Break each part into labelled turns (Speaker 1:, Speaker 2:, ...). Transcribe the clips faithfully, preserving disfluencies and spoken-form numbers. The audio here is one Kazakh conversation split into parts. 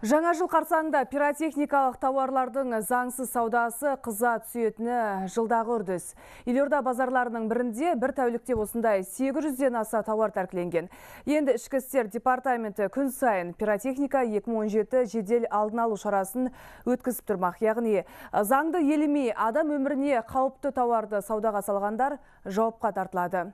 Speaker 1: Жаңа жыл қарсаңында пиротехникалық тауарлардың заңсыз саудасы қыза түсетіні жылдағы үрдіс. Елорда базарларының бірінде бір тәулікте осындай сегіз жүзден аса тауар тәркіленген. Енді ішкі істер департаменті күн сайын пиротехника екі мың он жеті жедел алдын алу шарасын өткізіп тұрмақ. Яғни заңды елемей адам өміріне қауіпті тауарды саудаға салғандар жауапқа тартылады.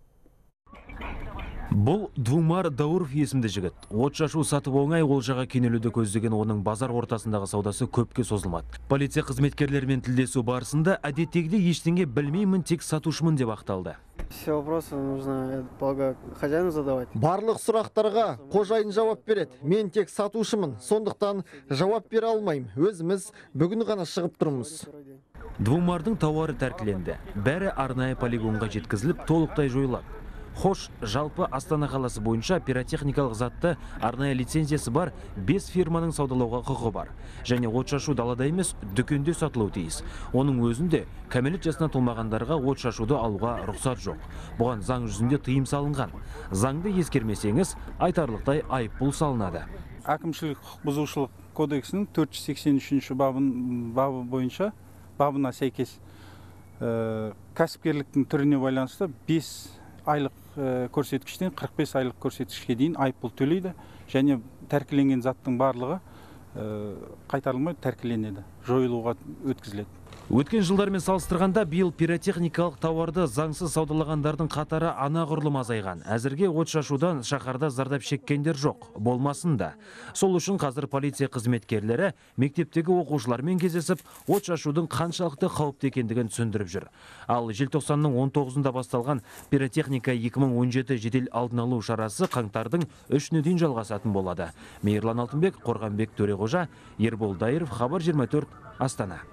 Speaker 2: Бұл Двумар Дауров есімді жігіт. От шашу сатып оңай олжаға кенелуді көздеген оның базар ортасындағы саудасы көпке созылмады. Полиция қызметкерлерімен тілдесу барысында әдеттегідей ештеңе білмеймін, тек сатушымын деп ақталды.
Speaker 3: Все вопросы нужно полагаю хозяину задавать.
Speaker 4: Барлық сұрақтарға қожайын жауап береді. Мен тек сатушымын, сондықтан жауап бере алмаймын. Өзіміз бүгін ғана шығып тұрмыз.
Speaker 2: Двумардың тауары тәркіленді. Бәрі арнайы полигонға жеткізіліп, толықтай жойылады. Хош, жалпы Астана қаласы бойынша пиротехникалық затты арнайы лицензиясы бар бес фирманың саудалауға құқығы бар. Және от шашу далада емес, дүкенде сатылуы тиіс. Оның өзінде кәмелет жасына толмағандарға от шашуды алуға рұқсат жоқ. Бұған заң жүзінде тыйым салынған. Заңды ескермесеңіз, айтарлықтай айыппұл салынады.
Speaker 5: Әкімшілік құқық бұзушылық кодексінің төрт жүз сексен үшінші бабы бойынша бабына сәйкес кәсіпкерліктің түріне байланысты бес айлық көрсеткіштен қырық бес айлық көрсеткішке дейін айыппұл төлейді, және тәркіленген заттың барлығы қайтарылмай тәркіленеді, жойылуға өткізіледі.
Speaker 2: Өткен жылдармен салыстырғанда биыл пиротехникалық тауарды заңсыз саудалағандардың қатары анағұрлым азайған. Әзірге от шашудан шаһарда зардап шеккендер жоқ, болмасын да. Сол үшін қазір полиция қызметкерлері мектептегі оқушылармен кездесіп, от шашудың қаншалықты қауіпті екендігін түсіндіріп жүр. Ал желтоқсанның он тоғызында басталған пиротехника екі мың он жеті жедел алдын алу шарасы қаңтардың үшіне дейін жалғасатын болады. Мейірлан Алтынбек, Қорғанбек Төреғожа, Ербол Дайыров, Хабар жиырма төрт, Астана.